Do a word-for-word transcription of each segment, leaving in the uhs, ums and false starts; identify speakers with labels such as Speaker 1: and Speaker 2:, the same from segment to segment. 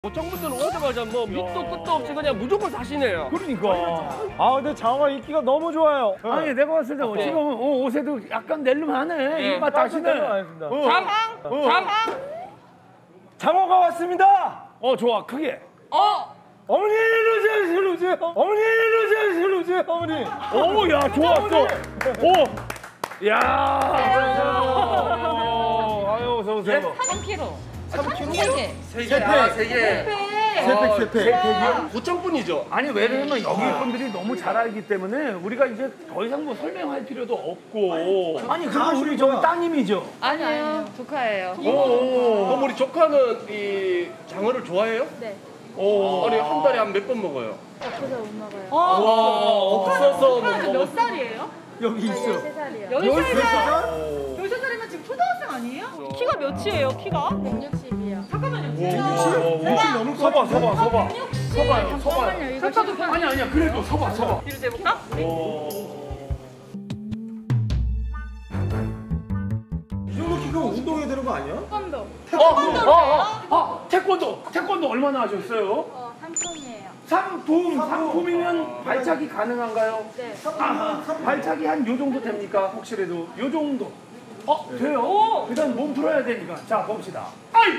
Speaker 1: 고창분들은 오자마자 뭐 밑도 끝도 없이 그냥 무조건 사시네요.
Speaker 2: 그러니까.
Speaker 3: 아 근데 장어가 인기가 너무 좋아요.
Speaker 2: 아니 내가 봤을 때
Speaker 1: 네.
Speaker 2: 지금 어, 옷에도 약간 낼름하네.
Speaker 1: 네.
Speaker 2: 입맛 다시네.
Speaker 3: 알겠습니다.
Speaker 2: 어.
Speaker 1: 장항!
Speaker 2: 어.
Speaker 1: 장항!
Speaker 3: 장어가 왔습니다.
Speaker 2: 어 좋아 크게.
Speaker 1: 어!
Speaker 3: 어머니 이러세요 이러세요. 어머니 이러세요 이러세요 어머니.
Speaker 2: 오야 좋았어. 오. 야. 아유 어서 오세요.
Speaker 4: 삼 킬로그램.
Speaker 3: 삼 킬로그램?
Speaker 4: 세 개.
Speaker 1: 세
Speaker 3: 세
Speaker 1: 개. 아,
Speaker 3: 팩.
Speaker 1: 세 개.
Speaker 3: 세팩 세팩.
Speaker 1: 아, 고창분이죠.
Speaker 2: 아니 왜냐면 여기 분들이 너무 잘 알기 때문에 우리가 이제 더 이상 뭐 설명할 필요도 없고. 아니 그거 우리 저기 따님이죠.
Speaker 4: 아니에요. 조카예요.
Speaker 1: 그럼 우리 조카는 이 장어를 좋아해요?
Speaker 4: 네.
Speaker 2: 오.
Speaker 1: 아니 한 달에 한 몇 번 먹어요?
Speaker 4: 없어서 못 먹어요.
Speaker 1: 어, 없어서 못
Speaker 5: 몇
Speaker 1: 먹어.
Speaker 5: 살이에요?
Speaker 3: 여기 있어.
Speaker 4: 열세 살이요.
Speaker 5: 열세 살?
Speaker 3: 살?
Speaker 5: 열세 살이면 지금 초등학생 아니에요? 키가 몇이에요, 키가?
Speaker 4: 백육십이요.
Speaker 5: 잠깐만요.
Speaker 3: 육십 넘을 것
Speaker 2: 서봐
Speaker 3: 같은데?
Speaker 2: 서봐 서봐. 서봐요 서봐요.
Speaker 4: 잠깐만요. 이거
Speaker 5: 잠깐만.
Speaker 2: 아니 아니야 그래도 서봐 서봐.
Speaker 5: 뒤로 재볼까?
Speaker 3: 이 정도 키면 운동해야 되는 거 아니야?
Speaker 4: 번 더.
Speaker 2: 어, 어, 어, 어, 태권도 태권도 얼마나 하셨어요?
Speaker 4: 어, 삼촌이에요.
Speaker 2: 상품 상품이면 발차기 가능한가요?
Speaker 4: 네.
Speaker 2: 아, 발차기 한 요 정도 됩니까? 혹시라도 요 정도. 어 돼요? 일단 몸 풀어야 되니까. 자 봅시다. 아이.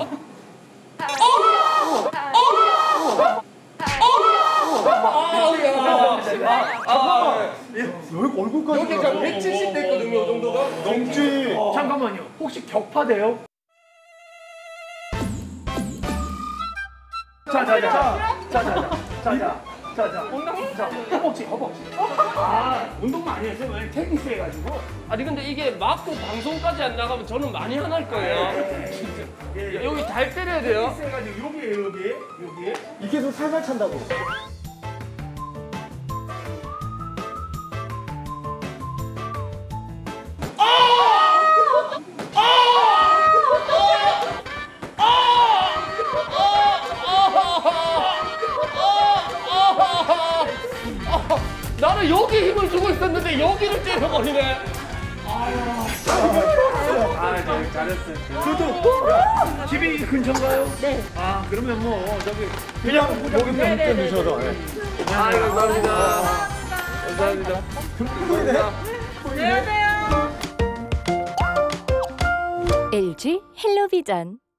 Speaker 3: 여기 얼굴까지
Speaker 1: 여기가
Speaker 3: 올라가.
Speaker 1: 백칠십 대 있거든요, 이 정도가.
Speaker 3: 넘지.
Speaker 2: 잠깐만요. 혹시 격파돼요? 자자자자자자자자자 허벅지 허벅지. 아 운동 많이 했어요. 왜 테니스 해가지고.
Speaker 1: 아니 근데 이게 맞고 방송까지 안 나가면 저는 많이 화날 거예요.
Speaker 2: 예, 예.
Speaker 1: 여기 잘 때려야 돼요.
Speaker 2: 테니스 해가지고 여기에 여기 여기.
Speaker 3: 이게 좀 살살 찬다고.
Speaker 1: 나는 여기 힘을 주고 있었는데 여기를 째려버리네.
Speaker 2: 아, 네, 잘했어요. 그래도 집이 근처인가요? 네. 아, 그러면 뭐 저기
Speaker 3: 그냥 목에 펴 넣으셔서.
Speaker 1: 아, 감사합니다. 감사합니다.
Speaker 5: 안녕하세요.
Speaker 6: 엘지 헬로비전